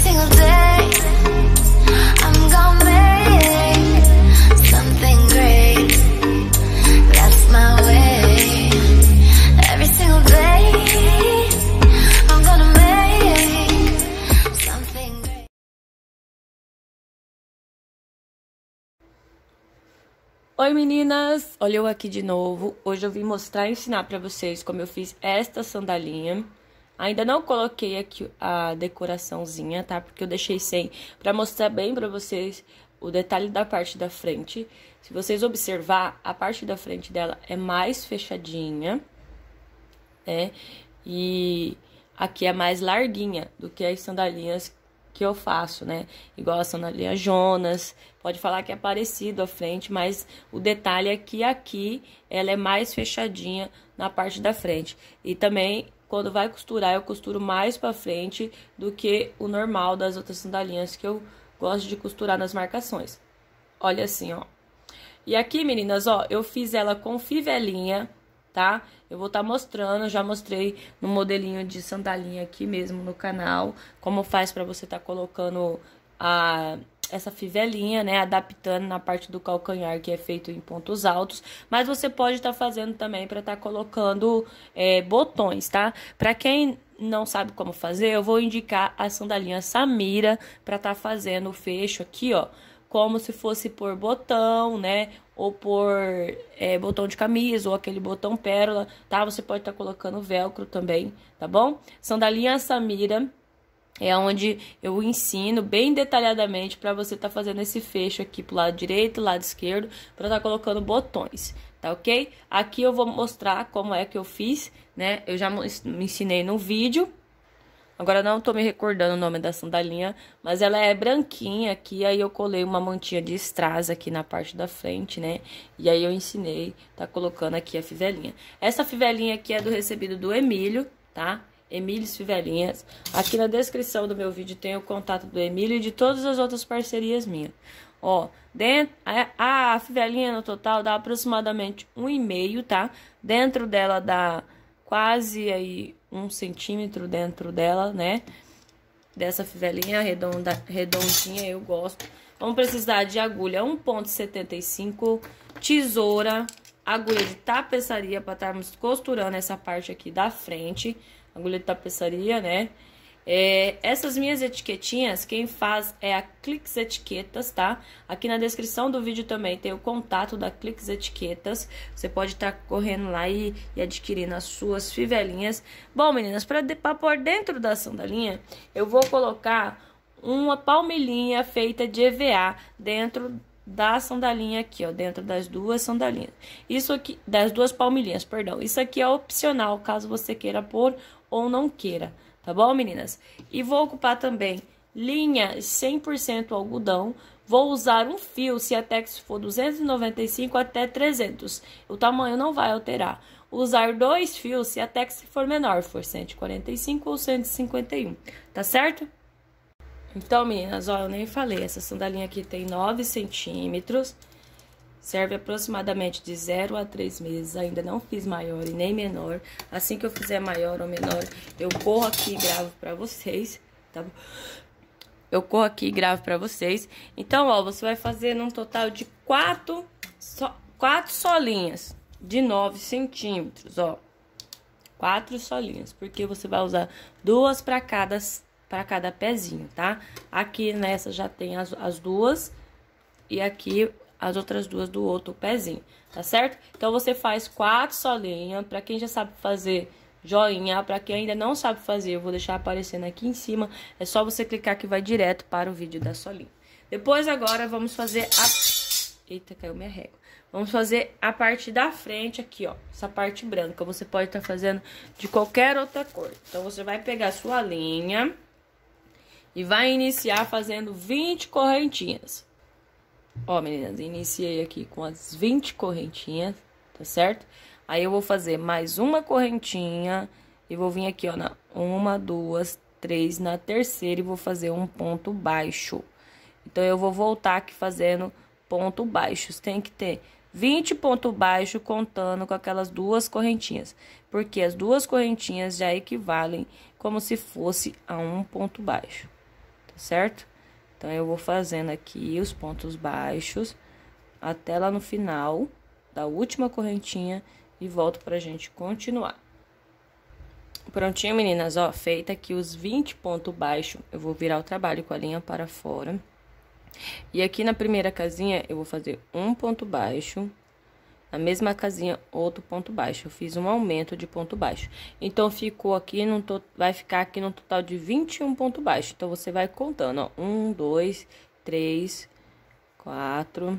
single day I'm gonna make something great. That's my way. Every single day I'm gonna make something great. Oi meninas, olha eu aqui de novo. Hoje eu vim mostrar e ensinar pra vocês como eu fiz esta sandalinha. Ainda não coloquei aqui a decoraçãozinha, tá? Porque eu deixei sem, pra mostrar bem pra vocês o detalhe da parte da frente. Se vocês observar, a parte da frente dela é mais fechadinha, né? E aqui é mais larguinha do que as sandalinhas que eu faço, né? Igual a sandalinha Jonas, pode falar que é parecido a frente, mas o detalhe é que aqui ela é mais fechadinha na parte da frente. E também, quando vai costurar, eu costuro mais pra frente do que o normal das outras sandalinhas que eu gosto de costurar nas marcações. Olha assim, ó. E aqui, meninas, ó, eu fiz ela com fivelinha, tá? Eu vou estar mostrando, já mostrei no modelinho de sandalinha aqui mesmo no canal, como faz pra você estar colocando essa fivelinha, né, adaptando na parte do calcanhar, que é feito em pontos altos, mas você pode estar fazendo também pra estar colocando botões, tá? Pra quem não sabe como fazer, eu vou indicar a sandalinha Samira pra estar fazendo o fecho aqui, ó, como se fosse por botão, né? Ou por botão de camisa, ou aquele botão pérola, tá? Você pode estar colocando velcro também, tá bom? Sandalinha Samira é onde eu ensino bem detalhadamente para você estar fazendo esse fecho aqui pro lado direito, lado esquerdo, para estar colocando botões, tá ok? Aqui eu vou mostrar como é que eu fiz, né? Eu já me ensinei no vídeo. Agora não tô me recordando o nome da sandalinha, mas ela é branquinha aqui, aí eu colei uma mantinha de strass aqui na parte da frente, né? E aí eu ensinei, tá colocando aqui a fivelinha. Essa fivelinha aqui é do recebido do Emílio, tá? Emílios Fivelinhas. Aqui na descrição do meu vídeo tem o contato do Emílio e de todas as outras parcerias minhas. Ó, a fivelinha no total dá aproximadamente 1,5, tá? Dentro dela dá quase aí 1 centímetro dentro dela, né? Dessa fivelinha redondinha, eu gosto. Vamos precisar de agulha 1,75, tesoura, agulha de tapeçaria para estarmos costurando essa parte aqui da frente. Agulha de tapeçaria, né? Essas minhas etiquetinhas, quem faz é a Clix Etiquetas, tá? Aqui na descrição do vídeo também tem o contato da Clix Etiquetas. Você pode estar correndo lá e adquirindo as suas fivelinhas. Bom, meninas, para pôr dentro da sandalinha, eu vou colocar uma palmilhinha feita de EVA dentro da sandalinha aqui, ó, dentro das duas sandalinhas. Isso aqui, das duas palmilhinhas, perdão. Isso aqui é opcional, caso você queira pôr ou não queira, tá bom, meninas? E vou ocupar também linha 100% algodão. Vou usar um fio, se a Tex for 295 até 300. O tamanho não vai alterar. Usar 2 fios, se a Tex for menor, for 145 ou 151, tá certo? Então, meninas, ó, eu nem falei, essa sandalinha aqui tem 9 centímetros, serve aproximadamente de 0 a 3 meses, ainda não fiz maior e nem menor. Assim que eu fizer maior ou menor, eu corro aqui e gravo pra vocês, tá bom? Eu corro aqui e gravo pra vocês. Então, ó, você vai fazer num total de 4 solinhas de 9 centímetros, ó. 4 solinhas, porque você vai usar 2 para cada pezinho, tá? Aqui nessa já tem as duas e aqui as outras duas do outro pezinho, tá certo? Então, você faz 4 solinhas. Pra quem já sabe fazer, joinha. Pra quem ainda não sabe fazer, eu vou deixar aparecendo aqui em cima. É só você clicar que vai direto para o vídeo da solinha. Depois, agora, vamos fazer a... Eita, caiu minha régua. Vamos fazer a parte da frente aqui, ó. Essa parte branca. Você pode estar fazendo de qualquer outra cor. Então, você vai pegar a sua linha e vai iniciar fazendo 20 correntinhas. Ó, meninas, iniciei aqui com as 20 correntinhas, tá certo? Aí eu vou fazer mais uma correntinha e vou vir aqui, ó, na 1, 2, 3, na terceira e vou fazer um ponto baixo. Então, eu vou voltar aqui fazendo ponto baixo. Tem que ter 20 ponto baixo contando com aquelas duas correntinhas, porque as duas correntinhas já equivalem como se fosse a um ponto baixo, tá certo? Então, eu vou fazendo aqui os pontos baixos até lá no final da última correntinha e volto pra gente continuar. Prontinho, meninas, ó, feita aqui os 20 pontos baixos, eu vou virar o trabalho com a linha para fora. E aqui na primeira casinha, eu vou fazer um ponto baixo. Na mesma casinha, outro ponto baixo. Eu fiz um aumento de ponto baixo. Então, ficou aqui, vai ficar aqui no total de 21 pontos baixos. Então, você vai contando, ó. 1, 2, 3, 4,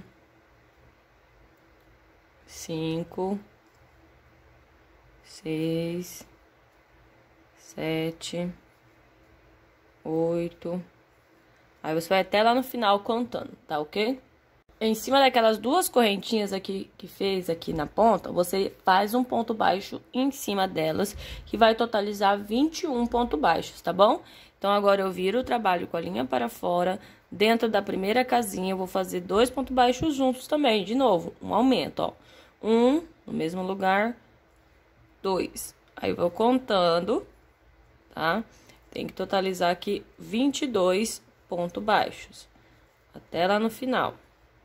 5, 6, 7, 8. Aí, você vai até lá no final contando, tá ok? Em cima daquelas duas correntinhas aqui que fez aqui na ponta, você faz um ponto baixo em cima delas, que vai totalizar 21 pontos baixos, tá bom? Então, agora eu viro o trabalho com a linha para fora. Dentro da primeira casinha, eu vou fazer 2 pontos baixos juntos também, de novo, um aumento, ó. 1 no mesmo lugar, 2. Aí, eu vou contando, tá? Tem que totalizar aqui 22 pontos baixos, até lá no final.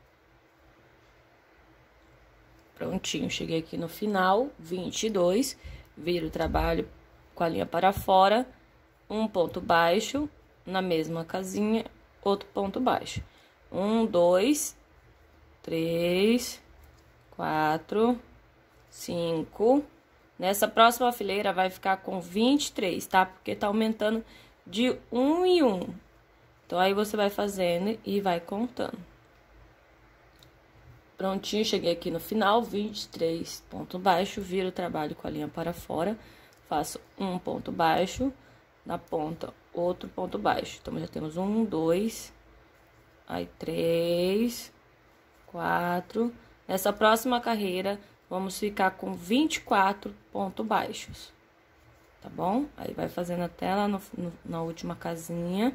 Prontinho, cheguei aqui no final, 22, viro o trabalho com a linha para fora, um ponto baixo, na mesma casinha, outro ponto baixo. 1, 2, 3, 4, 5. Nessa próxima fileira vai ficar com 23, tá? Porque tá aumentando de 1 em 1. Então, aí você vai fazendo e vai contando. Prontinho, cheguei aqui no final, 23 ponto baixo, viro o trabalho com a linha para fora, faço um ponto baixo, na ponta, outro ponto baixo. Então, já temos 1, 2, aí 3, 4. Nessa próxima carreira, vamos ficar com 24 pontos baixos, tá bom? Aí, vai fazendo até lá na última casinha.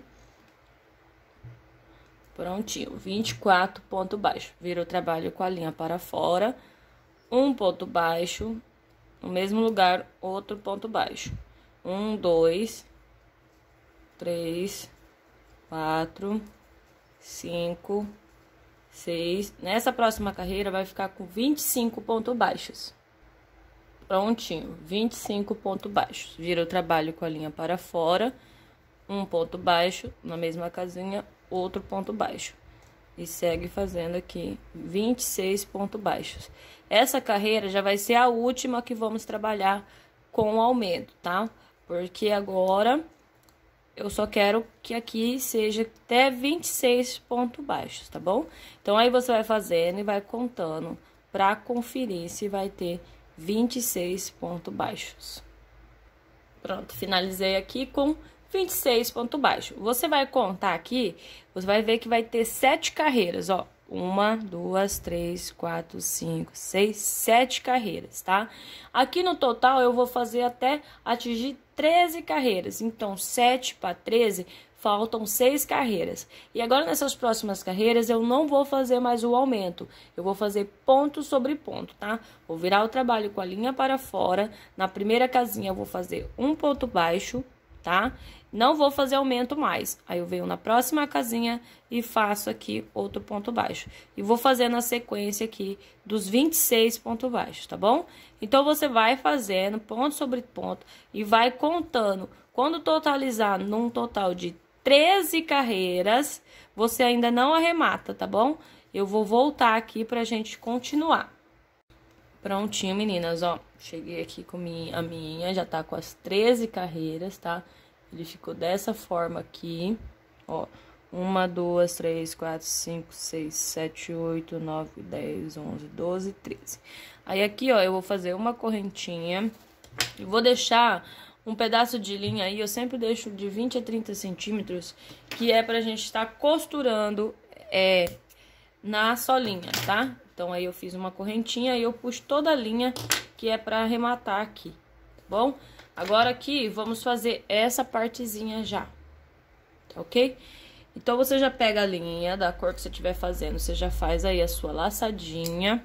Prontinho, 24 pontos baixos. Vira o trabalho com a linha para fora, um ponto baixo, no mesmo lugar, outro ponto baixo. 1, 2, 3, 4, 5, 6. Nessa próxima carreira, vai ficar com 25 pontos baixos. Prontinho, 25 pontos baixos. Vira o trabalho com a linha para fora, um ponto baixo, na mesma casinha, outro ponto baixo. E segue fazendo aqui 26 pontos baixos. Essa carreira já vai ser a última que vamos trabalhar com o aumento, tá? Porque agora eu só quero que aqui seja até 26 pontos baixos, tá bom? Então, aí você vai fazendo e vai contando pra conferir se vai ter 26 pontos baixos. Pronto, finalizei aqui com 26 pontos baixos. Você vai contar aqui, você vai ver que vai ter 7 carreiras, ó. 1, 2, 3, 4, 5, 6, 7 carreiras, tá? Aqui no total eu vou fazer até atingir 13 carreiras. Então, 7 para 13, faltam 6 carreiras. E agora, nessas próximas carreiras, eu não vou fazer mais o aumento. Eu vou fazer ponto sobre ponto, tá? Vou virar o trabalho com a linha para fora. Na primeira casinha, eu vou fazer um ponto baixo, tá? Não vou fazer aumento mais. Aí, eu venho na próxima casinha e faço aqui outro ponto baixo. E vou fazer na sequência aqui dos 26 pontos baixos, tá bom? Então, você vai fazendo ponto sobre ponto e vai contando. Quando totalizar num total de 13 carreiras, você ainda não arremata, tá bom? Eu vou voltar aqui pra gente continuar. Prontinho, meninas, ó. Cheguei aqui com a minha, já tá com as 13 carreiras, tá? Ele ficou dessa forma aqui, ó. 1, 2, 3, 4, 5, 6, 7, 8, 9, 10, 11, 12, 13. Aí, aqui, ó, eu vou fazer uma correntinha e vou deixar um pedaço de linha aí, eu sempre deixo de 20 a 30 centímetros, que é pra gente estar costurando na solinha, tá? Então, aí eu fiz uma correntinha e eu puxo toda a linha que é pra arrematar aqui, tá bom? Agora aqui, vamos fazer essa partezinha já, tá ok? Então, você já pega a linha da cor que você estiver fazendo, você já faz aí a sua laçadinha.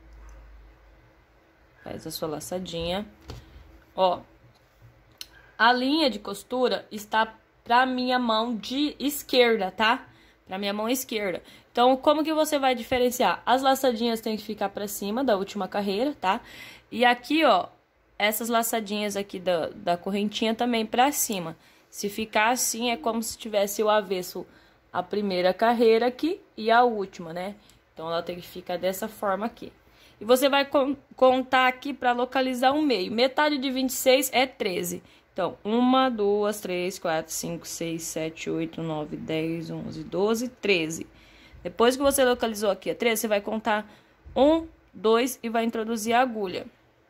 Faz a sua laçadinha. Ó, a linha de costura está pra minha mão de esquerda, tá? Pra minha mão esquerda. Então, como que você vai diferenciar? As laçadinhas tem que ficar pra cima da última carreira, tá? E aqui, ó, essas laçadinhas aqui da correntinha também pra cima. Se ficar assim, é como se tivesse o avesso a primeira carreira aqui e a última, né? Então, ela tem que ficar dessa forma aqui. E você vai contar aqui pra localizar o meio. Metade de 26 é 13. Então, 1, 2, 3, 4, 5, 6, 7, 8, 9, 10, 11, 12, 13. Depois que você localizou aqui a 13, você vai contar 1, 2 e vai introduzir a agulha.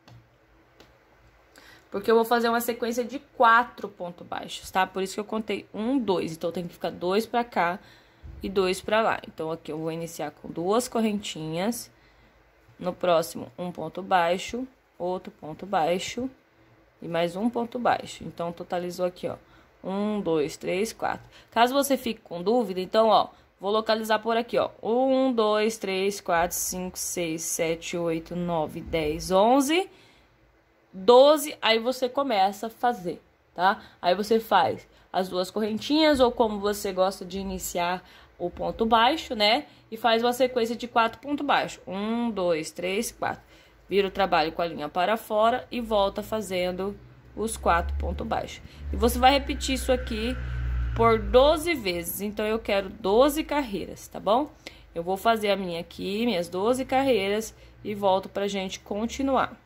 Porque eu vou fazer uma sequência de 4 pontos baixos, tá? Por isso que eu contei 1, 2. Então, tem que ficar 2 pra cá e 2 pra lá. Então, aqui eu vou iniciar com 2 correntinhas. No próximo, um ponto baixo, outro ponto baixo e mais um ponto baixo. Então, totalizou aqui, ó, 1, 2, 3, 4. Caso você fique com dúvida, então, ó, vou localizar por aqui, ó, 1, 2, 3, 4, 5, 6, 7, 8, 9, 10, 11, 12. Aí você começa a fazer, tá? Aí você faz as 2 correntinhas ou como você gosta de iniciar o ponto baixo, né? E faz uma sequência de 4 pontos baixos. 1, 2, 3, 4. Vira o trabalho com a linha para fora e volta fazendo os 4 pontos baixos. E você vai repetir isso aqui por 12 vezes. Então, eu quero 12 carreiras, tá bom? Eu vou fazer a minha aqui, minhas 12 carreiras e volto pra gente continuar.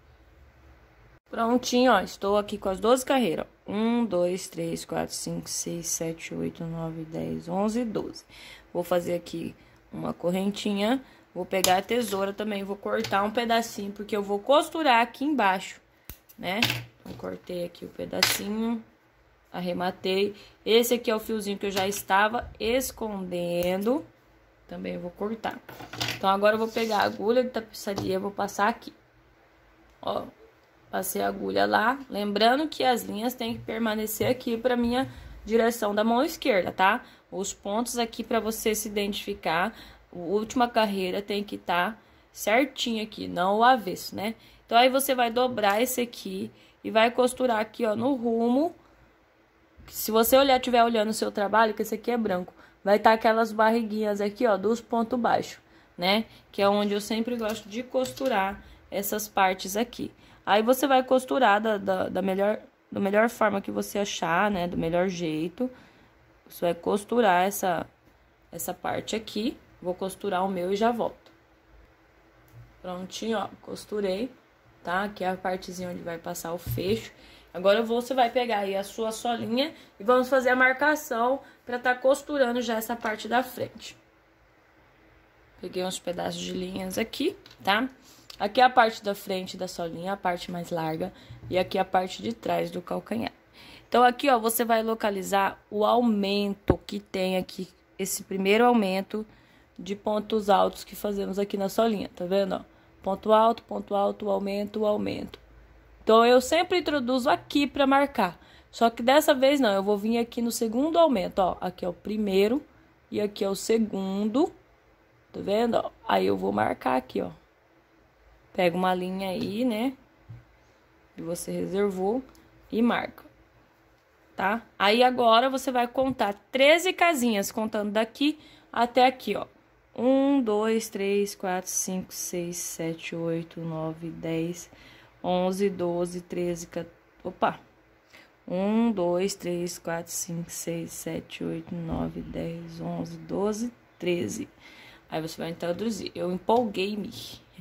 Prontinho, ó, estou aqui com as 12 carreiras. 1, 2, 3, 4, 5, 6, 7, 8, 9, 10, 11, 12. Vou fazer aqui uma correntinha. Vou pegar a tesoura também, vou cortar um pedacinho, porque eu vou costurar aqui embaixo, né? Então, cortei aqui o pedacinho, arrematei. Esse aqui é o fiozinho que eu já estava escondendo. Também eu vou cortar. Então, agora eu vou pegar a agulha de tapeçaria, vou passar aqui. Ó. Passei a agulha lá, lembrando que as linhas têm que permanecer aqui para minha direção da mão esquerda, tá? Os pontos aqui para você se identificar, a última carreira tem que estar certinho aqui, não o avesso, né? Então, aí você vai dobrar esse aqui e vai costurar aqui, ó, no rumo. Se você estiver olhando o seu trabalho, que esse aqui é branco, vai estar aquelas barriguinhas aqui, ó, dos pontos baixos, né? Que é onde eu sempre gosto de costurar essas partes aqui. Aí, você vai costurar da melhor forma que você achar, né? Do melhor jeito. Você vai costurar essa parte aqui. Vou costurar o meu e já volto. Prontinho, ó. Costurei, tá? Aqui é a partezinha onde vai passar o fecho. Agora, você vai pegar aí a sua solinha e vamos fazer a marcação pra tá costurando já essa parte da frente. Peguei uns pedaços de linhas aqui, tá? Aqui é a parte da frente da solinha, a parte mais larga, e aqui é a parte de trás do calcanhar. Então, aqui, ó, você vai localizar o aumento que tem aqui, esse primeiro aumento de pontos altos que fazemos aqui na solinha, tá vendo, ó? Ponto alto, aumento, aumento. Então, eu sempre introduzo aqui pra marcar. Só que dessa vez não, eu vou vir aqui no segundo aumento, ó. Aqui é o primeiro e aqui é o segundo, tá vendo, ó? Aí, eu vou marcar aqui, ó. Pega uma linha aí, né? Que você reservou e marca, tá? Aí, agora, você vai contar 13 casinhas, contando daqui até aqui, ó. 1, 2, 3, 4, 5, 6, 7, 8, 9, 10, 11, 12, 13, 14... Opa! 1, 2, 3, 4, 5, 6, 7, 8, 9, 10, 11, 12, 13. Aí, você vai introduzir. Eu empolguei-me.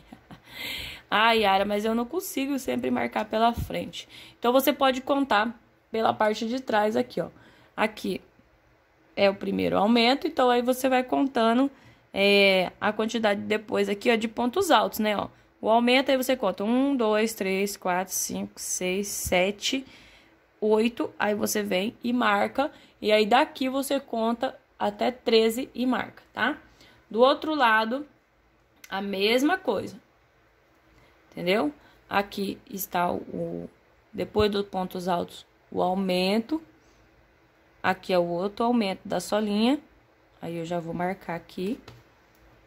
Ah, Yara, mas eu não consigo sempre marcar pela frente. Então, você pode contar pela parte de trás aqui, ó. Aqui é o primeiro aumento, então aí você vai contando a quantidade depois aqui, ó, de pontos altos, né, ó. O aumento aí você conta 1, 2, 3, 4, 5, 6, 7, 8. Aí você vem e marca. E aí daqui você conta até 13 e marca, tá? Do outro lado, a mesma coisa. Entendeu? Aqui está depois dos pontos altos, o aumento. Aqui é o outro aumento da solinha. Aí, eu já vou marcar aqui.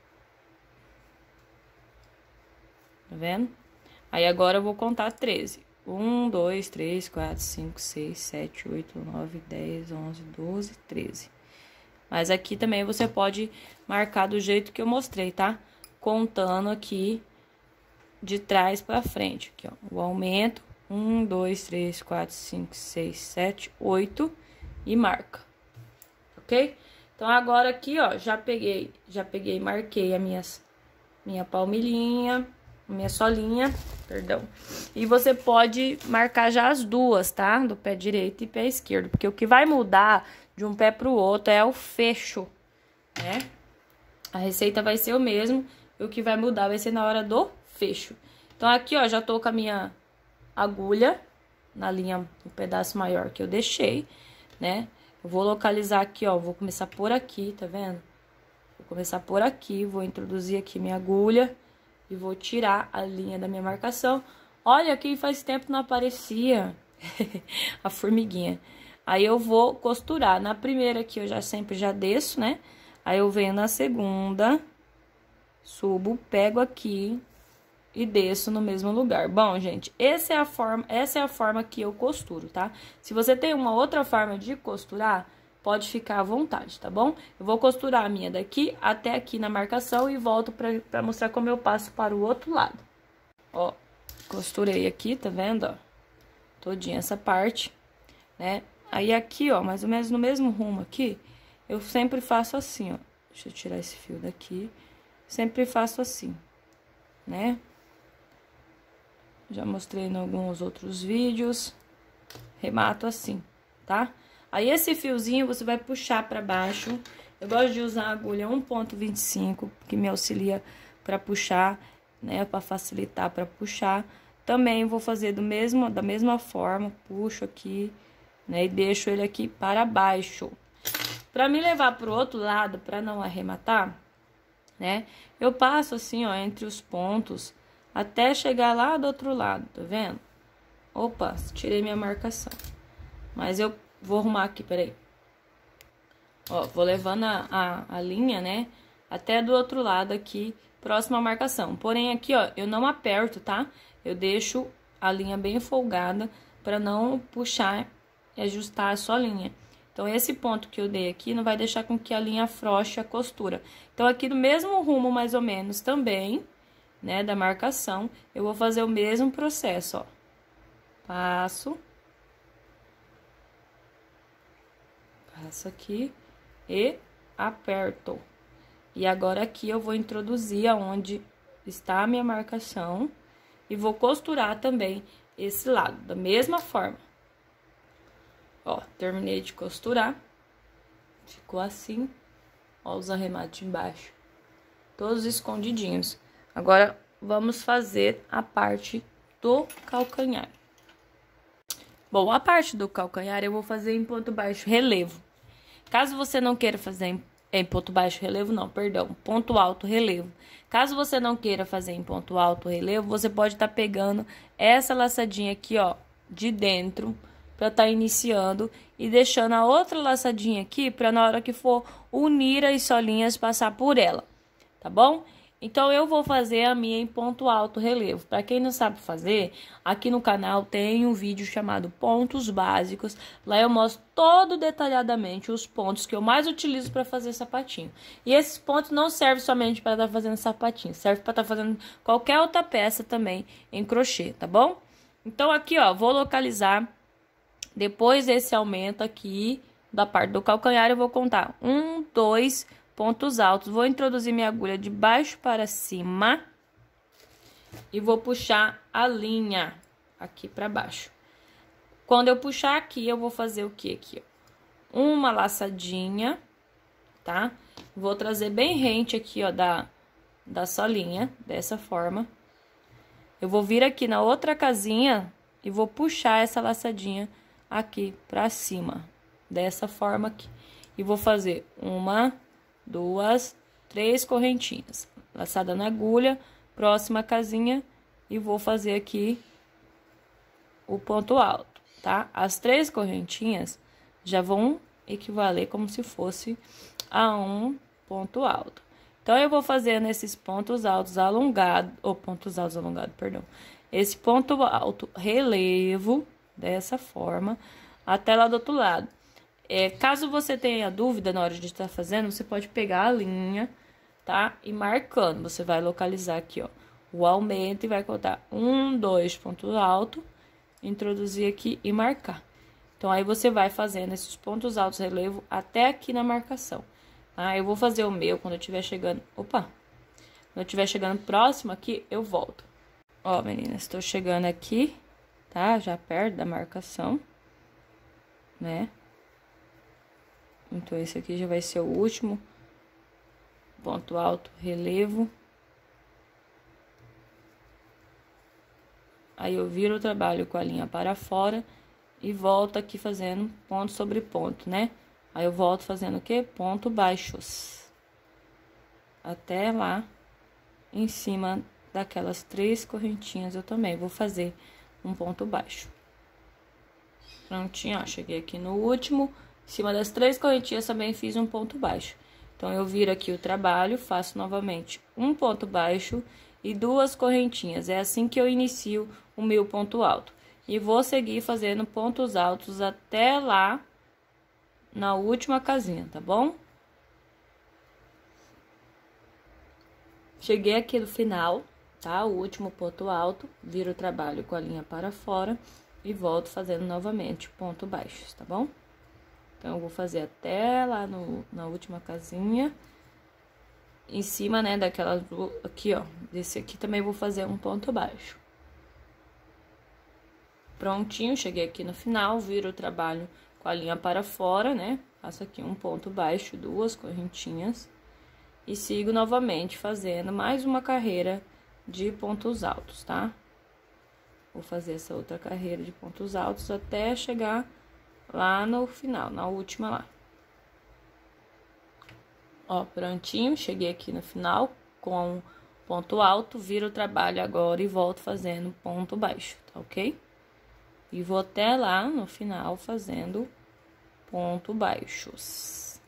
Tá vendo? Aí, agora eu vou contar 13. 1, 2, 3, 4, 5, 6, 7, 8, 9, 10, 11, 12, 13. Mas aqui também você pode marcar do jeito que eu mostrei, tá? Contando aqui de trás pra frente, aqui, ó. O aumento, 1, 2, 3, 4, 5, 6, 7, 8 e marca, ok? Então, agora aqui, ó, já peguei, marquei a minha palmilhinha, minha solinha, perdão. E você pode marcar já as duas, tá? Do pé direito e pé esquerdo, porque o que vai mudar de um pé pro outro é o fecho, né? A receita vai ser o mesmo, e o que vai mudar vai ser na hora do fecho. Então, aqui, ó, já tô com a minha agulha na linha, no pedaço maior que eu deixei, né? Eu vou localizar aqui, ó, vou começar por aqui, tá vendo? Vou começar por aqui, vou introduzir aqui minha agulha e vou tirar a linha da minha marcação. Olha, aqui faz tempo não aparecia a formiguinha. Aí eu vou costurar. Na primeira aqui eu sempre já desço, né? Aí eu venho na segunda, subo, pego aqui e desço no mesmo lugar. Bom, gente, essa é a forma que eu costuro, tá? Se você tem uma outra forma de costurar, pode ficar à vontade, tá bom? Eu vou costurar a minha daqui até aqui na marcação e volto pra mostrar como eu passo para o outro lado. Ó, costurei aqui, tá vendo, ó? Todinha essa parte, né? Aí aqui, ó, mais ou menos no mesmo rumo aqui, eu sempre faço assim, ó. Deixa eu tirar esse fio daqui. Sempre faço assim, né? Já mostrei em alguns outros vídeos. Remato assim, tá? Aí, esse fiozinho você vai puxar pra baixo. Eu gosto de usar a agulha 1,25, que me auxilia pra puxar, né? Pra facilitar pra puxar. Também vou fazer da mesma forma, puxo aqui, né? E deixo ele aqui para baixo. Pra me levar pro outro lado, pra não arrematar, né? Eu passo assim, ó, entre os pontos, até chegar lá do outro lado, tá vendo? Opa, tirei minha marcação. Mas eu vou arrumar aqui, peraí. Ó, vou levando a linha, né? Até do outro lado aqui, próxima à marcação. Porém, aqui, ó, eu não aperto, tá? Eu deixo a linha bem folgada pra não puxar e ajustar a sua linha. Então, esse ponto que eu dei aqui não vai deixar com que a linha afrouxe a costura. Então, aqui no mesmo rumo, mais ou menos, também, né, da marcação, eu vou fazer o mesmo processo, ó. Passo aqui e aperto. E agora aqui eu vou introduzir aonde está a minha marcação e vou costurar também esse lado, da mesma forma. Ó, terminei de costurar. Ficou assim. Ó, os arremates embaixo. Todos escondidinhos. Agora, vamos fazer a parte do calcanhar. Bom, a parte do calcanhar eu vou fazer em ponto baixo relevo. Caso você não queira fazer em ponto baixo relevo, não, perdão, ponto alto relevo. Caso você não queira fazer em ponto alto relevo, você pode estar pegando essa laçadinha aqui, ó, de dentro, para estar iniciando e deixando a outra laçadinha aqui para na hora que for unir as solinhas passar por ela, tá bom? Então, eu vou fazer a minha em ponto alto relevo. Para quem não sabe fazer, aqui no canal tem um vídeo chamado Pontos Básicos. Lá eu mostro todo detalhadamente os pontos que eu mais utilizo para fazer sapatinho. E esses pontos não servem somente para estar fazendo sapatinho, serve para estar fazendo qualquer outra peça também em crochê, tá bom? Então, aqui, ó, vou localizar, depois desse aumento aqui, da parte do calcanhar, eu vou contar 1, 2, pontos altos. Vou introduzir minha agulha de baixo para cima e vou puxar a linha aqui para baixo. Quando eu puxar aqui, eu vou fazer o que aqui, ó? Uma laçadinha, tá? Vou trazer bem rente aqui, ó, da solinha, dessa forma. Eu vou vir aqui na outra casinha e vou puxar essa laçadinha aqui para cima, dessa forma aqui. E vou fazer 1, 2, 3 correntinhas, laçada na agulha, próxima casinha, e vou fazer aqui o ponto alto, tá? As 3 correntinhas já vão equivaler como se fosse a um ponto alto. Então, eu vou fazendo esses pontos altos alongados, ou pontos altos alongados, perdão. esse ponto alto relevo dessa forma até lá do outro lado. Caso você tenha dúvida na hora de estar fazendo, você pode pegar a linha, tá? E marcando, você vai localizar aqui, ó, o aumento e vai contar 1, 2, ponto alto, introduzir aqui e marcar. Então, aí você vai fazendo esses pontos altos relevo até aqui na marcação. Tá? Eu vou fazer o meu quando eu estiver chegando... Opa! Quando eu estiver chegando próximo aqui, eu volto. Ó, meninas, estou chegando aqui, tá? Já perto da marcação, né? Então, esse aqui já vai ser o último ponto alto, relevo. Aí, eu viro o trabalho com a linha para fora e volto aqui fazendo ponto sobre ponto, né? Aí, eu volto fazendo o quê? Ponto baixos. Até lá, em cima daquelas 3 correntinhas, eu também vou fazer um ponto baixo. Prontinho, ó, cheguei aqui no último... Em cima das 3 correntinhas também fiz um ponto baixo. Então, eu viro aqui o trabalho, faço novamente um ponto baixo e 2 correntinhas. É assim que eu inicio o meu ponto alto. E vou seguir fazendo pontos altos até lá na última casinha, tá bom? Cheguei aqui no final, tá? O último ponto alto, viro o trabalho com a linha para fora e volto fazendo novamente ponto baixo, tá bom? Então, eu vou fazer até lá na última casinha. Em cima, né, daquela... Aqui, ó. Desse aqui também vou fazer um ponto baixo. Prontinho, cheguei aqui no final. Viro o trabalho com a linha para fora, né? Faço aqui um ponto baixo, 2 correntinhas. E sigo novamente fazendo mais uma carreira de pontos altos, tá? Vou fazer essa outra carreira de pontos altos até chegar... lá no final, na última lá. Ó, prontinho, cheguei aqui no final com ponto alto, viro o trabalho agora e volto fazendo ponto baixo, tá ok? E vou até lá no final fazendo ponto baixos.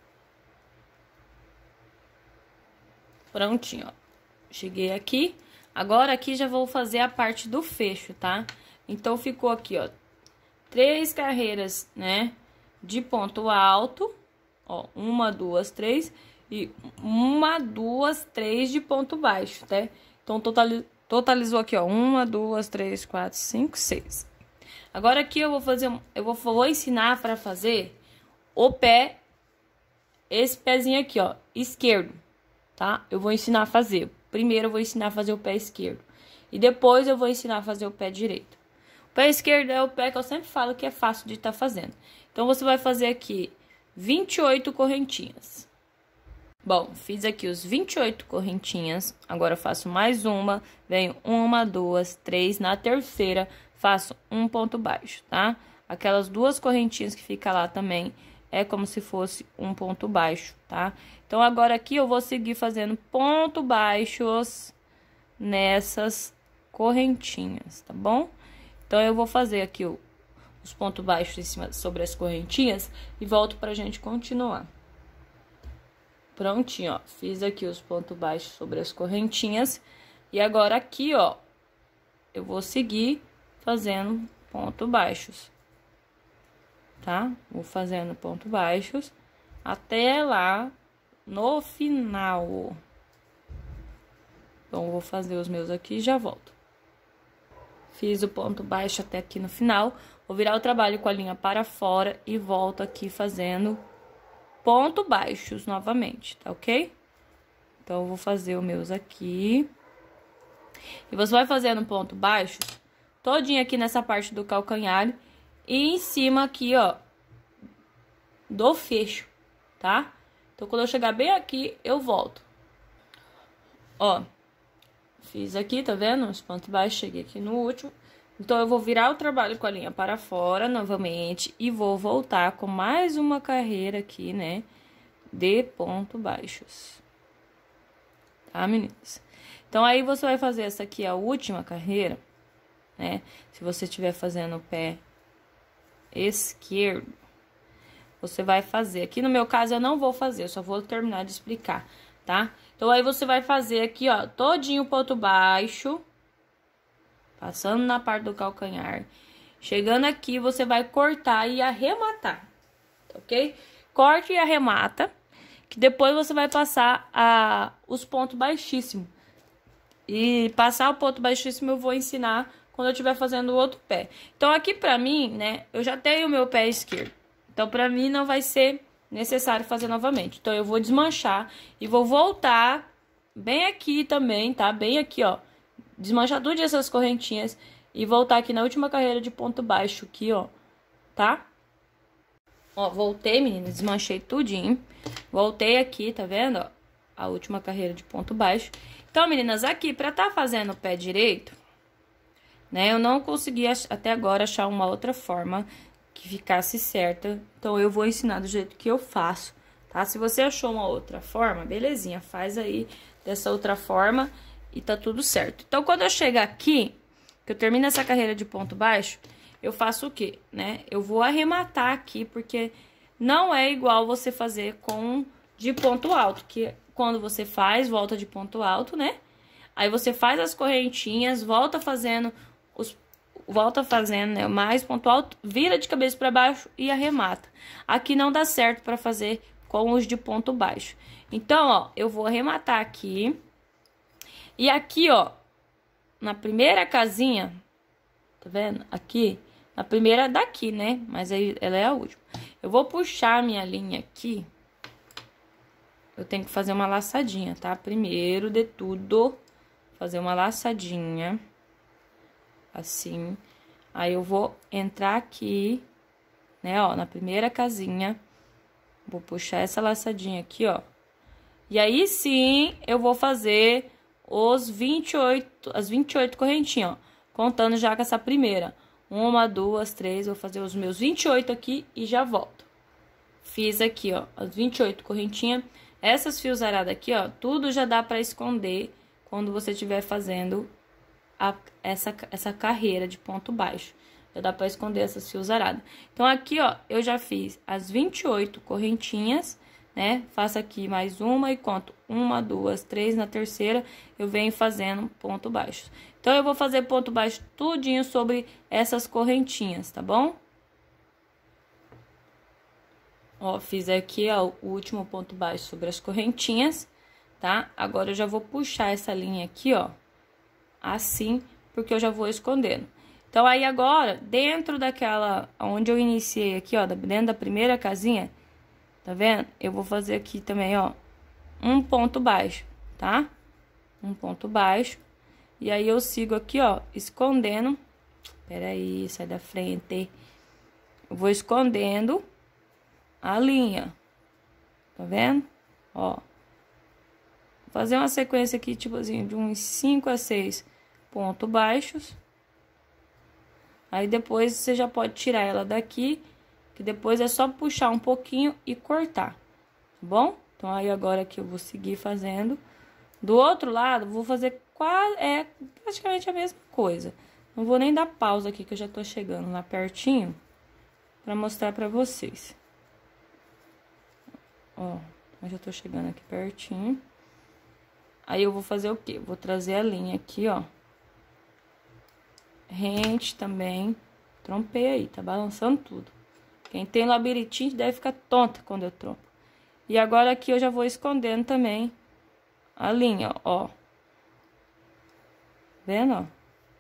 Prontinho, ó. Cheguei aqui. Agora aqui já vou fazer a parte do fecho, tá? Então, ficou aqui, ó. 3 carreiras, né, de ponto alto, ó, 1, 2, 3, e 1, 2, 3 de ponto baixo, tá? Então, totalizou aqui, ó, 1, 2, 3, 4, 5, 6. Agora, aqui eu vou fazer, vou ensinar para fazer o pé, esse pezinho aqui, ó, esquerdo, tá? Eu vou ensinar a fazer. Primeiro, eu vou ensinar a fazer o pé esquerdo, e depois eu vou ensinar a fazer o pé direito. O pé esquerdo é o pé que eu sempre falo que é fácil de estar fazendo. Então, você vai fazer aqui 28 correntinhas. Bom, fiz aqui os 28 correntinhas. Agora, eu faço mais uma. Venho 1, 2, 3. Na terceira, faço um ponto baixo, tá? Aquelas 2 correntinhas que fica lá também é como se fosse um ponto baixo, tá? Então, agora aqui eu vou seguir fazendo ponto baixos nessas correntinhas, tá bom? Então, eu vou fazer aqui os pontos baixos em cima, sobre as correntinhas e volto pra gente continuar. Prontinho, ó. Fiz aqui os pontos baixos sobre as correntinhas. E agora, aqui, ó, eu vou seguir fazendo pontos baixos, tá? Vou fazendo pontos baixos até lá no final. Então, eu vou fazer os meus aqui e já volto. Fiz o ponto baixo até aqui no final, vou virar o trabalho com a linha para fora e volto aqui fazendo ponto baixos novamente, tá ok? Então, eu vou fazer os meus aqui. E você vai fazendo ponto baixos todinho aqui nessa parte do calcanhar e em cima aqui, ó, do fecho, tá? Então, quando eu chegar bem aqui, eu volto. Ó. Fiz aqui, tá vendo? Os pontos baixos, cheguei aqui no último. Então, eu vou virar o trabalho com a linha para fora novamente e vou voltar com mais uma carreira aqui, né? De pontos baixos. Tá, meninas? Então, aí você vai fazer essa aqui, a última carreira, né? Se você estiver fazendo o pé esquerdo, você vai fazer. Aqui no meu caso, eu não vou fazer, eu só vou terminar de explicar, tá? Então, aí você vai fazer aqui, ó, todinho ponto baixo. passando na parte do calcanhar. Chegando aqui, você vai cortar e arrematar, ok? Corte e arremata, que depois você vai passar os pontos baixíssimos. E passar o ponto baixíssimo eu vou ensinar quando eu estiver fazendo o outro pé. Então, aqui pra mim, né, eu já tenho o meu pé esquerdo. Então, pra mim, não vai ser necessário fazer novamente. Então, eu vou desmanchar e vou voltar bem aqui também, tá? Bem aqui, ó. Desmanchar tudo essas correntinhas e voltar aqui na última carreira de ponto baixo aqui, ó, tá? Ó, voltei, meninas, desmanchei tudinho. Voltei aqui, tá vendo, ó? A última carreira de ponto baixo. Então, meninas, aqui, pra tá fazendo o pé direito, né, eu não consegui até agora achar uma outra forma que ficasse certa. Então, eu vou ensinar do jeito que eu faço, tá? Se você achou uma outra forma, belezinha, faz aí dessa outra forma e tá tudo certo. Então, quando eu chegar aqui, que eu termino essa carreira de ponto baixo, eu faço o quê, né? Eu vou arrematar aqui, porque não é igual você fazer com de ponto alto, que quando você faz volta de ponto alto, né? Aí você faz as correntinhas, volta fazendo né, mais ponto alto, vira de cabeça para baixo e arremata. Aqui não dá certo para fazer com os de ponto baixo. Então, ó, eu vou arrematar aqui. E aqui, ó, na primeira casinha, tá vendo? Aqui, na primeira daqui, né? Mas aí ela é a última. Eu vou puxar a minha linha aqui. Eu tenho que fazer uma laçadinha, tá? Primeiro de tudo, fazer uma laçadinha. Assim. Aí eu vou entrar aqui, né, ó, na primeira casinha. Vou puxar essa laçadinha aqui, ó. E aí sim, eu vou fazer as 28 correntinhas, ó. Contando já com essa primeira. 1, 2, 3, vou fazer os meus 28 aqui e já volto. Fiz aqui, ó, as 28 correntinhas. Essas fiozaradas aqui, ó, tudo já dá pra esconder quando você estiver fazendo essa carreira de ponto baixo. Já dá pra esconder essas fiozaradas. Então, aqui, ó, eu já fiz as 28 correntinhas, né? Faço aqui mais uma e conto 1, 2, 3. Na terceira, eu venho fazendo ponto baixo. Então, eu vou fazer ponto baixo tudinho sobre essas correntinhas, tá bom? Ó, fiz aqui, ó, o último ponto baixo sobre as correntinhas, tá? Agora, eu já vou puxar essa linha aqui, ó, assim, porque eu já vou escondendo. Então, aí agora, dentro daquela, onde eu iniciei aqui, ó, dentro da primeira casinha, tá vendo? Eu vou fazer aqui também, ó, um ponto baixo, tá? Um ponto baixo. E aí, eu sigo aqui, ó, escondendo. Peraí, sai da frente. Eu vou escondendo a linha, tá vendo? Ó, vou fazer uma sequência aqui, tipo assim, de uns 5 a 6 pontos baixos. Aí, depois, você já pode tirar ela daqui, que depois é só puxar um pouquinho e cortar, tá bom? Então, aí, agora que eu vou seguir fazendo. Do outro lado, vou fazer praticamente a mesma coisa. Não vou nem dar pausa aqui, que eu já tô chegando lá pertinho, pra mostrar pra vocês. Ó, eu já tô chegando aqui pertinho. Aí, eu vou fazer o quê? Vou trazer a linha aqui, ó. Rente também. Trompei aí, tá balançando tudo. Quem tem labirintite deve ficar tonta quando eu trompo. E agora aqui eu já vou escondendo também a linha, ó. Vendo, ó?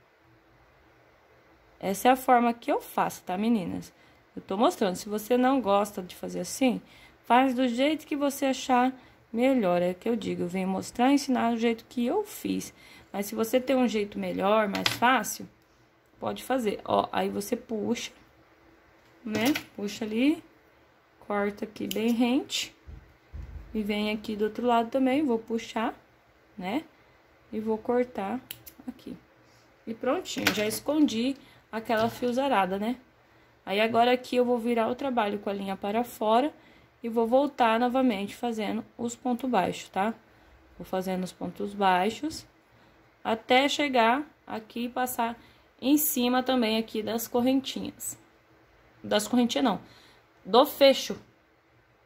Essa é a forma que eu faço, tá, meninas? Eu tô mostrando. Se você não gosta de fazer assim, faz do jeito que você achar melhor. É que eu digo, eu venho mostrar e ensinar do jeito que eu fiz. Mas se você tem um jeito melhor, mais fácil, pode fazer. Ó, aí você puxa, né? Puxa ali, corta aqui bem rente. E vem aqui do outro lado também, vou puxar, né? E vou cortar aqui. E prontinho, já escondi aquela fiozarada, né? Aí, agora aqui eu vou virar o trabalho com a linha para fora e vou voltar novamente fazendo os pontos baixos, tá? Vou fazendo os pontos baixos até chegar aqui e passar em cima também aqui das correntinhas. Das correntinhas não, do fecho.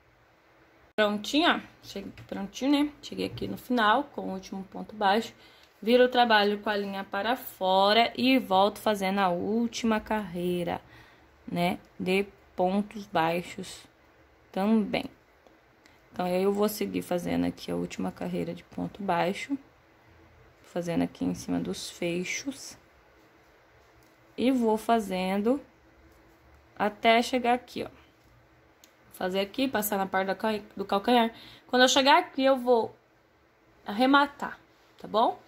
Prontinho, ó. Prontinho, né? Cheguei aqui no final com o último ponto baixo. viro o trabalho com a linha para fora e volto fazendo a última carreira, né, de pontos baixos também. Então, aí eu vou seguir fazendo aqui a última carreira de ponto baixo, fazendo aqui em cima dos fechos. E vou fazendo até chegar aqui, ó. Fazer aqui, passar na parte do calcanhar. Quando eu chegar aqui, eu vou arrematar, tá bom?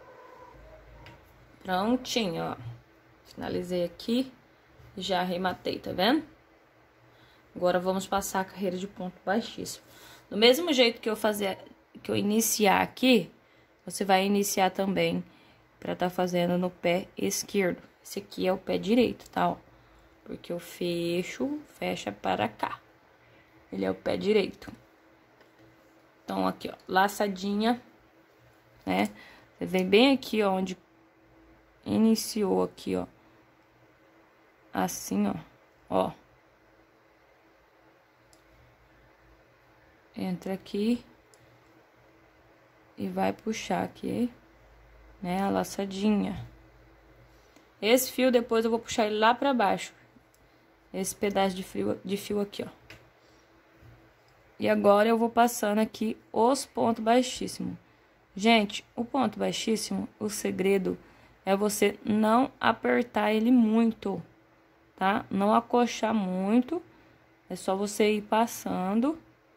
Prontinho, ó. Finalizei aqui, já arrematei, tá vendo? Agora, vamos passar a carreira de ponto baixíssimo. Do mesmo jeito que eu iniciar aqui, você vai iniciar também pra tá fazendo no pé esquerdo. Esse aqui é o pé direito, tá, ó? Porque eu fecha para cá. Ele é o pé direito. Então, aqui, ó, laçadinha, né? Você vem bem aqui, ó, onde iniciou aqui, ó. Assim, ó. Ó. Entra aqui. E vai puxar aqui, né? A laçadinha. Esse fio, depois eu vou puxar ele lá pra baixo. Esse pedaço de fio aqui, ó. E agora eu vou passando aqui os pontos baixíssimos. Gente, o ponto baixíssimo, o segredo é você não apertar ele muito, tá? Não acochar muito. É só você ir passando,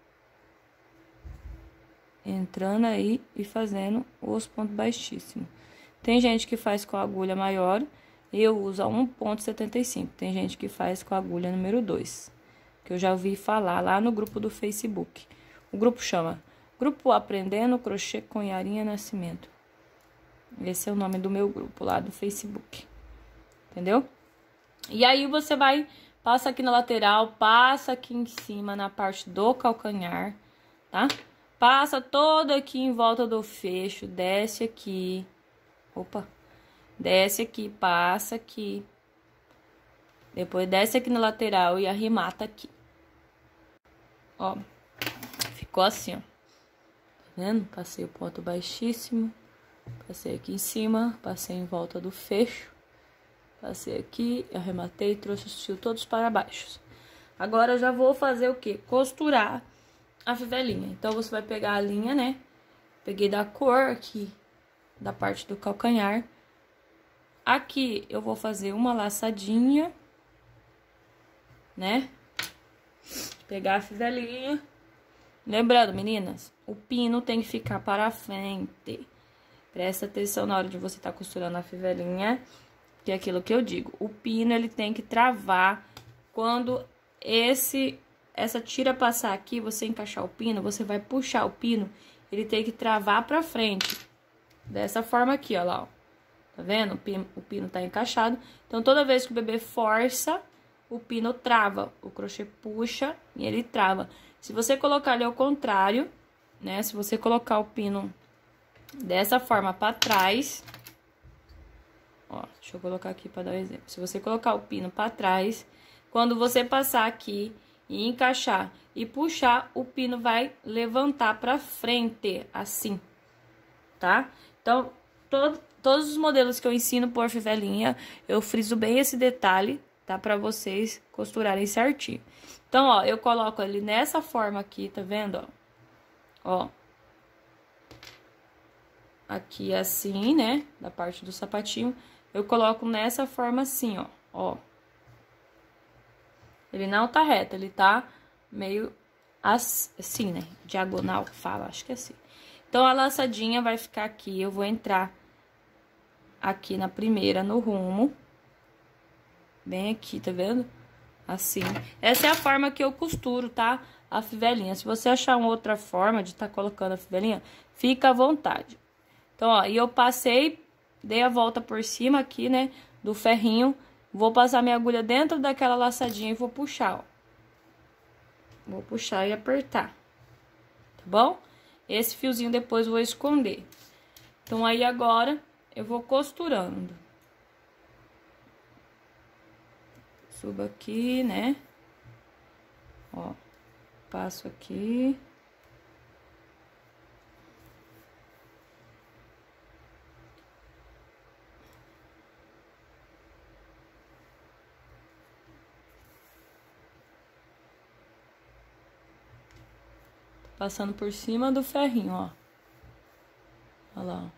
entrando aí e fazendo os pontos baixíssimos. Tem gente que faz com a agulha maior, eu uso a 1,75. Tem gente que faz com a agulha número 2, que eu já ouvi falar lá no grupo do Facebook. O grupo chama Grupo Aprendendo Crochê com Yarinha Nascimento. Esse é o nome do meu grupo lá do Facebook. Entendeu? E aí você vai, passa aqui na lateral, passa aqui em cima na parte do calcanhar, tá? Passa todo aqui em volta do fecho, desce aqui. Opa! Desce aqui, passa aqui. Depois desce aqui na lateral e arremata aqui. Ó, ficou assim, ó. Tá vendo? Passei o ponto baixíssimo. Passei aqui em cima, passei em volta do fecho. Passei aqui, arrematei, trouxe os fios todos para baixo. Agora eu já vou fazer o quê? Costurar a fivelinha. Então, você vai pegar a linha, né? Peguei da cor aqui, da parte do calcanhar. Aqui eu vou fazer uma laçadinha, né? Pegar a fivelinha. Lembrando, meninas, o pino tem que ficar para frente. Presta atenção na hora de você estar costurando a fivelinha, que é aquilo que eu digo. O pino, ele tem que travar. Quando essa tira passar aqui, você encaixar o pino, você vai puxar o pino, ele tem que travar pra frente. Dessa forma aqui, ó lá, ó. Tá vendo? O pino tá encaixado. Então, toda vez que o bebê força, o pino trava. O crochê puxa e ele trava. Se você colocar ele ao contrário, né? Se você colocar o pino dessa forma pra trás... Ó, deixa eu colocar aqui pra dar um exemplo. Se você colocar o pino pra trás, quando você passar aqui e encaixar e puxar, o pino vai levantar pra frente, assim, tá? Então, todos os modelos que eu ensino por fivelinha, eu friso bem esse detalhe, tá? Pra vocês costurarem certinho. Então, ó, eu coloco ele nessa forma aqui, tá vendo, ó? Ó. Aqui assim, né? Da parte do sapatinho, eu coloco nessa forma assim, ó. Ó. Ele não tá reto, ele tá meio assim, né? Diagonal, fala, acho que é assim. Então, a laçadinha vai ficar aqui, eu vou entrar aqui na primeira, no rumo. Bem aqui, tá vendo? Assim. Essa é a forma que eu costuro, tá? A fivelinha. Se você achar uma outra forma de tá colocando a fivelinha, fica à vontade. Então, ó, e eu passei, dei a volta por cima aqui, né? Do ferrinho. Vou passar minha agulha dentro daquela laçadinha e vou puxar, ó. Vou puxar e apertar. Tá bom? Esse fiozinho depois eu vou esconder. Então, aí agora, eu vou costurando. Subo aqui, né? Ó, passo aqui. Passando por cima do ferrinho, ó. Olha lá, ó.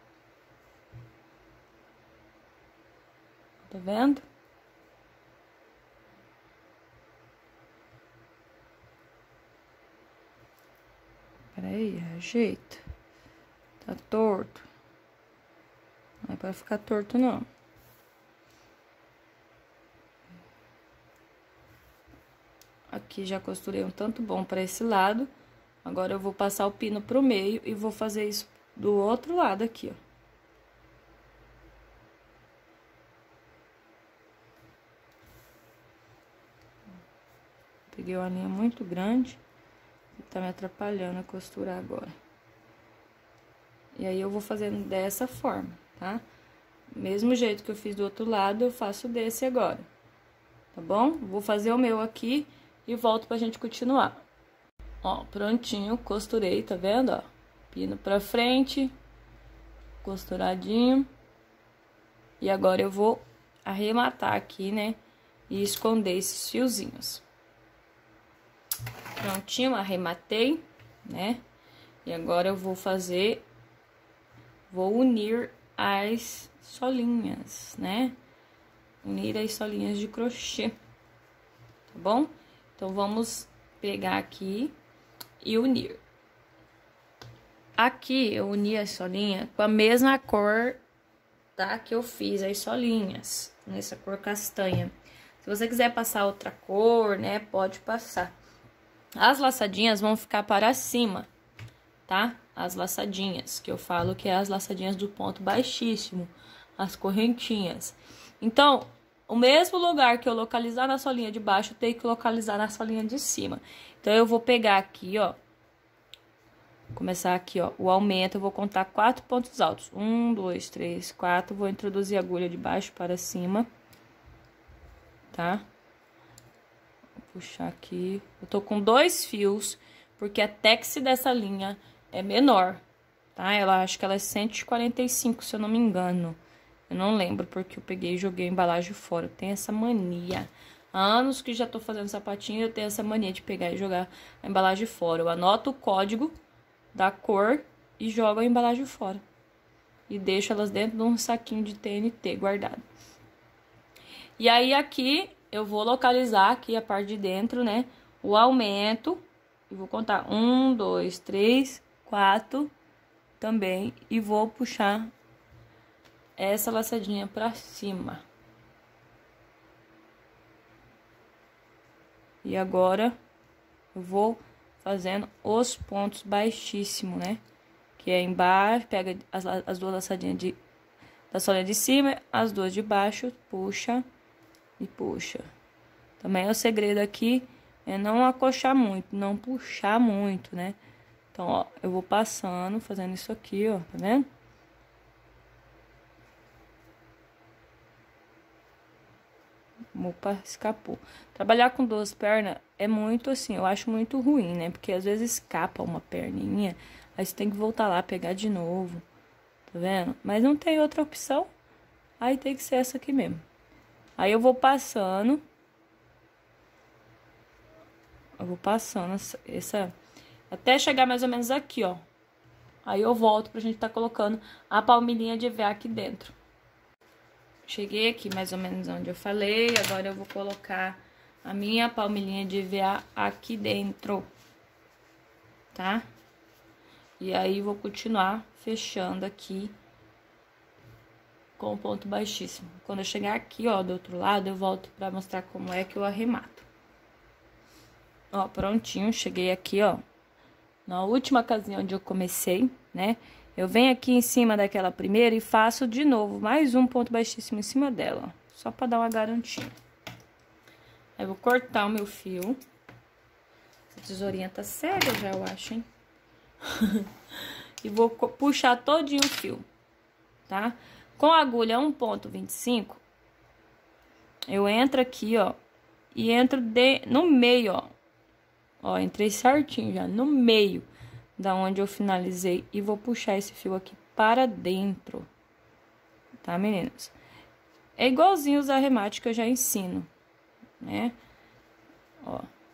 Tá vendo? Peraí, ajeita. Tá torto. Não é pra ficar torto, não. Aqui já costurei um tanto bom pra esse lado. Agora eu vou passar o pino pro meio e vou fazer isso do outro lado aqui, ó. Peguei uma linha muito grande e tá me atrapalhando a costurar agora. E aí eu vou fazendo dessa forma, tá? Mesmo jeito que eu fiz do outro lado, eu faço desse agora. Tá bom? Vou fazer o meu aqui e volto pra gente continuar. Ó, prontinho, costurei, tá vendo, ó? Pino pra frente, costuradinho. E agora eu vou arrematar aqui, né? E esconder esses fiozinhos. Prontinho, arrematei, né? E agora eu vou fazer... Vou unir as solinhas, né? Unir as solinhas de crochê, tá bom? Então, vamos pegar aqui e unir. Aqui, eu uni a solinha com a mesma cor, tá? Que eu fiz as solinhas, nessa cor castanha. Se você quiser passar outra cor, né? Pode passar. As laçadinhas vão ficar para cima, tá? As laçadinhas, que eu falo que é as laçadinhas do ponto baixíssimo, as correntinhas. Então, o mesmo lugar que eu localizar na solinha de baixo, eu tenho que localizar na solinha de cima. Então, eu vou pegar aqui, ó, começar aqui, ó, o aumento, eu vou contar 4 pontos altos. 1, 2, 3, 4, vou introduzir a agulha de baixo para cima, tá? Vou puxar aqui, eu tô com 2 fios, porque a tex dessa linha é menor, tá? Ela, acho que ela é 145, se eu não me engano. Eu não lembro, porque eu peguei e joguei a embalagem fora. Eu tenho essa mania. Há anos que já tô fazendo sapatinho, eu tenho essa mania de pegar e jogar a embalagem fora. Eu anoto o código da cor e jogo a embalagem fora. E deixo elas dentro de um saquinho de TNT guardado. E aí, aqui, eu vou localizar aqui a parte de dentro, né? O aumento. E vou contar 1, 2, 3, 4 também. E vou puxar essa laçadinha pra cima. E agora, eu vou fazendo os pontos baixíssimos, né? Que é embaixo, pega as duas laçadinhas da solinha de cima, as duas de baixo, puxa e puxa. Também o segredo aqui é não acochar muito, não puxar muito, né? Então, ó, eu vou passando, fazendo isso aqui, ó, tá vendo? Opa, escapou. Trabalhar com 2 pernas é muito assim, eu acho muito ruim, né? Porque às vezes escapa uma perninha, aí você tem que voltar lá, pegar de novo, tá vendo? Mas não tem outra opção, aí tem que ser essa aqui mesmo. Aí eu vou passando... Eu vou passando essa... Até chegar mais ou menos aqui, ó. Aí eu volto pra gente tá colocando a palmilhinha de EVA aqui dentro. Cheguei aqui mais ou menos onde eu falei. Agora eu vou colocar a minha palmilhinha de EVA aqui dentro. Tá? E aí vou continuar fechando aqui com o ponto baixíssimo. Quando eu chegar aqui, ó, do outro lado, eu volto pra mostrar como é que eu arremato. Ó, prontinho, cheguei aqui, ó, na última casinha onde eu comecei, né? Eu venho aqui em cima daquela primeira e faço de novo mais um ponto baixíssimo em cima dela, ó, só pra dar uma garantia. Aí eu vou cortar o meu fio. Essa tesourinha tá cega já, eu acho, hein? E vou puxar todinho o fio, tá? Com a agulha 1,25, eu entro aqui, ó, e entro no meio, ó. Ó, entrei certinho já, no meio da onde eu finalizei. E vou puxar esse fio aqui para dentro. Tá, meninas? É igualzinho os arremates que eu já ensino, né? Ó,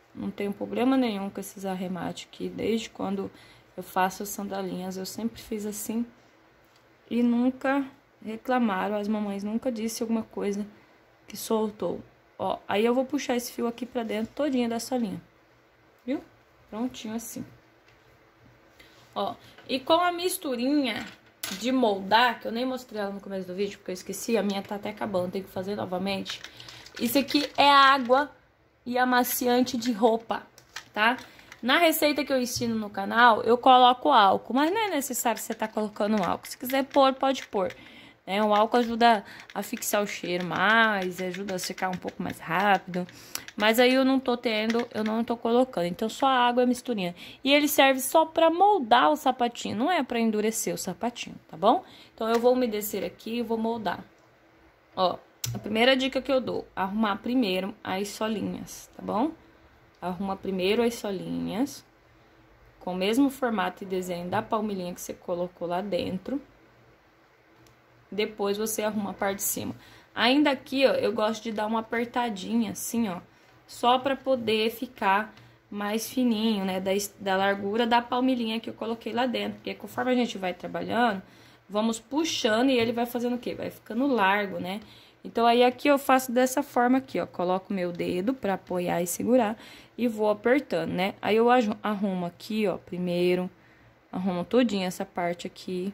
Não tenho problema nenhum com esses arremates aqui. Desde quando eu faço as sandalinhas, eu sempre fiz assim. E nunca reclamaram, as mamães nunca disse alguma coisa que soltou. Ó, aí eu vou puxar esse fio aqui pra dentro todinha da solinha. Viu? Prontinho assim. Ó, e com a misturinha de moldar, que eu nem mostrei ela no começo do vídeo, porque eu esqueci, a minha tá até acabando, tem que fazer novamente. Isso aqui é água e amaciante de roupa, tá? Na receita que eu ensino no canal, eu coloco álcool, mas não é necessário você tá colocando álcool. Se quiser pôr, pode pôr. O álcool ajuda a fixar o cheiro mais, ajuda a secar um pouco mais rápido. Mas aí eu não tô tendo, eu não tô colocando. Então, só a água e a misturinha. E ele serve só pra moldar o sapatinho, não é pra endurecer o sapatinho, tá bom? Então, eu vou umedecer aqui e vou moldar. Ó, a primeira dica que eu dou, arrumar primeiro as solinhas, tá bom? Arruma primeiro as solinhas, com o mesmo formato e desenho da palmilhinha que você colocou lá dentro. Depois você arruma a parte de cima. Ainda aqui, ó, eu gosto de dar uma apertadinha, assim, ó. Só pra poder ficar mais fininho, né? Da largura da palmilhinha que eu coloquei lá dentro. Porque conforme a gente vai trabalhando, vamos puxando e ele vai fazendo o quê? Vai ficando largo, né? Então, aí aqui eu faço dessa forma aqui, ó. Coloco meu dedo pra apoiar e segurar e vou apertando, né? Aí eu arrumo aqui, ó, primeiro. Arrumo todinha essa parte aqui.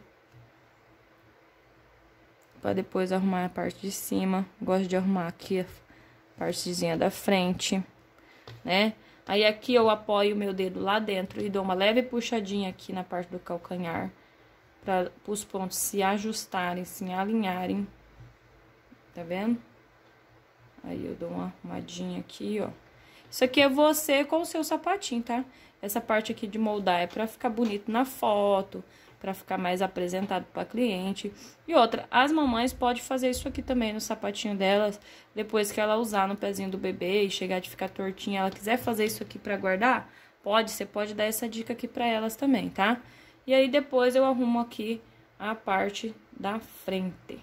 Pra depois arrumar a parte de cima. Gosto de arrumar aqui a partezinha da frente, né? Aí aqui eu apoio o meu dedo lá dentro e dou uma leve puxadinha aqui na parte do calcanhar. Para os pontos se ajustarem, se alinharem. Tá vendo? Aí eu dou uma arrumadinha aqui, ó. Isso aqui é você com o seu sapatinho, tá? Essa parte aqui de moldar é pra ficar bonito na foto, pra ficar mais apresentado pra cliente. E outra, as mamães podem fazer isso aqui também no sapatinho delas, depois que ela usar no pezinho do bebê e chegar de ficar tortinha, ela quiser fazer isso aqui pra guardar, pode, você pode dar essa dica aqui pra elas também, tá? E aí depois eu arrumo aqui a parte da frente.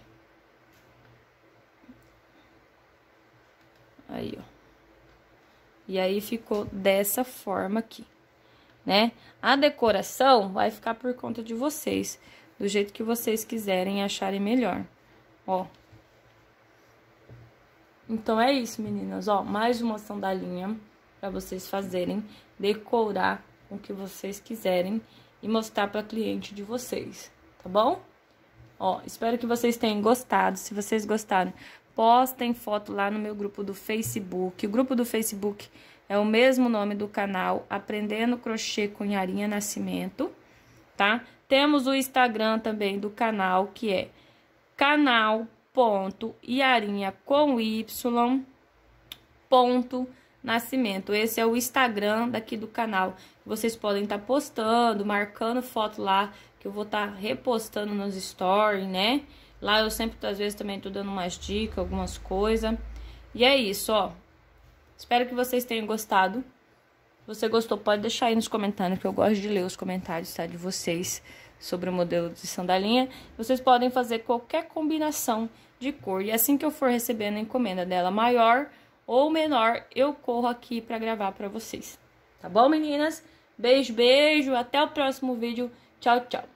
Aí, ó. E aí ficou dessa forma aqui, né? A decoração vai ficar por conta de vocês, do jeito que vocês quiserem e acharem melhor, ó. Então, é isso, meninas, ó, mais uma sandalinha pra vocês fazerem, decorar com o que vocês quiserem e mostrar pra cliente de vocês, tá bom? Ó, espero que vocês tenham gostado. Se vocês gostaram, postem foto lá no meu grupo do Facebook. O grupo do Facebook é o mesmo nome do canal, Aprendendo Crochê com Yarinha Nascimento, tá? Temos o Instagram também do canal, que é canal.yarinha com y.nascimento. Esse é o Instagram daqui do canal. Vocês podem estar postando, marcando foto lá, que eu vou estar repostando nos stories, né? Lá eu sempre, às vezes, também tô dando umas dicas, algumas coisas. E é isso, ó. Espero que vocês tenham gostado. Se você gostou, pode deixar aí nos comentários, que eu gosto de ler os comentários, tá? De vocês sobre o modelo de sandalinha. Vocês podem fazer qualquer combinação de cor. E assim que eu for recebendo a encomenda dela maior ou menor, eu corro aqui pra gravar pra vocês. Tá bom, meninas? Beijo, beijo. Até o próximo vídeo. Tchau, tchau.